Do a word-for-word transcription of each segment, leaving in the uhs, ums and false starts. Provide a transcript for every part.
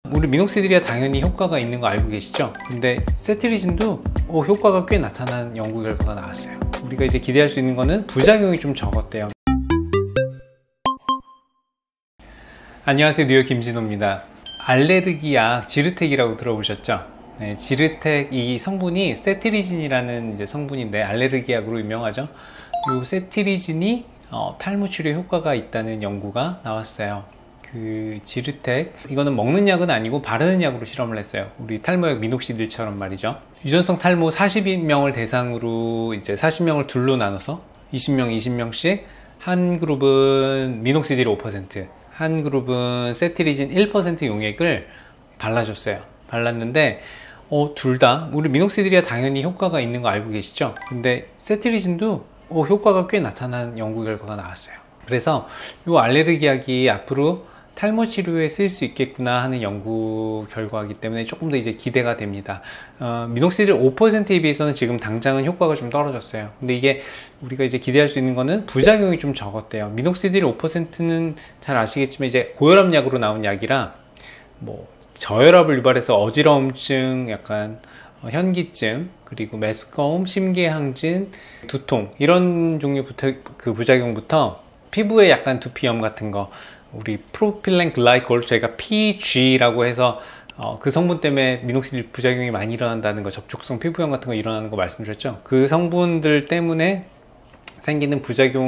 우리 미녹시딜이야 당연히 효과가 있는 거 알고 계시죠? 근데 세트리진도 어, 효과가 꽤 나타난 연구 결과가 나왔어요. 우리가 이제 기대할 수 있는 거는 부작용이 좀 적었대요. 안녕하세요, 뉴욕 김진호입니다. 알레르기약 지르텍이라고 들어보셨죠? 네, 지르텍 이 성분이 세트리진이라는 이제 성분인데 알레르기약으로 유명하죠. 이 세트리진이 어, 탈모 치료 효과가 있다는 연구가 나왔어요. 그 지르텍 이거는 먹는 약은 아니고 바르는 약으로 실험을 했어요. 우리 탈모약 미녹시딜처럼 말이죠. 유전성 탈모 사십 명을 대상으로 이제 사십 명을 둘로 나눠서 이십 명, 이십 명씩 한 그룹은 미녹시딜 오 퍼센트, 한 그룹은 세트리진 일 퍼센트 용액을 발라줬어요. 발랐는데 어, 둘 다 우리 미녹시딜이야 당연히 효과가 있는 거 알고 계시죠? 근데 세트리진도 어, 효과가 꽤 나타난 연구 결과가 나왔어요. 그래서 이 알레르기약이 앞으로 탈모 치료에 쓸 수 있겠구나 하는 연구 결과이기 때문에 조금 더 이제 기대가 됩니다. 어, 미녹시딜 오 퍼센트에 비해서는 지금 당장은 효과가 좀 떨어졌어요. 근데 이게 우리가 이제 기대할 수 있는 거는 부작용이 좀 적었대요. 미녹시딜 오 퍼센트는 잘 아시겠지만 이제 고혈압 약으로 나온 약이라 뭐 저혈압을 유발해서 어지러움증, 약간 현기증, 그리고 메스꺼움, 심계항진, 두통 이런 종류부터 그 부작용부터 피부에 약간 두피염 같은 거, 우리 프로필렌 글라이콜, 저희가 피지라고 해서 어, 그 성분 때문에 미녹시딜 부작용이 많이 일어난다는 거, 접촉성 피부염 같은 거 일어나는 거 말씀드렸죠. 그 성분들 때문에 생기는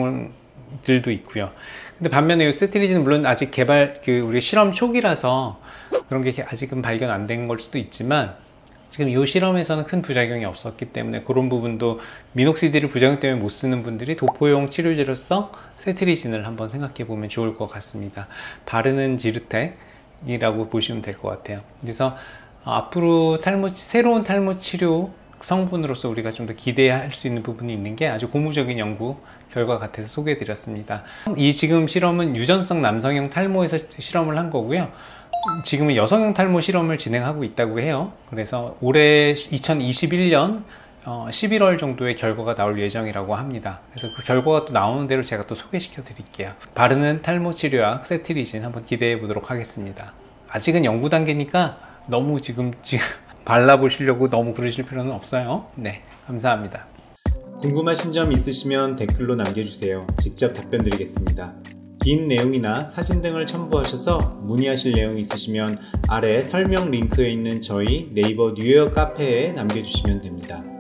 부작용들도 있고요. 근데 반면에 이 세트리진은 물론 아직 개발 그 우리 실험 초기라서 그런 게 아직은 발견 안 된 걸 수도 있지만 지금 이 실험에서는 큰 부작용이 없었기 때문에 그런 부분도 미녹시딜을 부작용 때문에 못 쓰는 분들이 도포용 치료제로서 세트리진을 한번 생각해 보면 좋을 것 같습니다. 바르는 지르텍이라고 보시면 될 것 같아요. 그래서 앞으로 탈모, 새로운 탈모 치료 성분으로서 우리가 좀 더 기대할 수 있는 부분이 있는 게 아주 고무적인 연구 결과 같아서 소개해 드렸습니다. 이 지금 실험은 유전성 남성형 탈모에서 실험을 한 거고요. 지금은 여성형 탈모 실험을 진행하고 있다고 해요. 그래서 올해 이천이십일 년 십일월 정도의 결과가 나올 예정이라고 합니다. 그래서 그 결과가 또 나오는 대로 제가 또 소개시켜 드릴게요. 바르는 탈모 치료약 세트리진 한번 기대해 보도록 하겠습니다. 아직은 연구 단계니까 너무 지금 지금 발라보시려고 너무 그러실 필요는 없어요. 네, 감사합니다. 궁금하신 점 있으시면 댓글로 남겨주세요. 직접 답변 드리겠습니다. 긴 내용이나 사진 등을 첨부하셔서 문의하실 내용이 있으시면 아래 설명 링크에 있는 저희 네이버 뉴욕 카페에 남겨주시면 됩니다.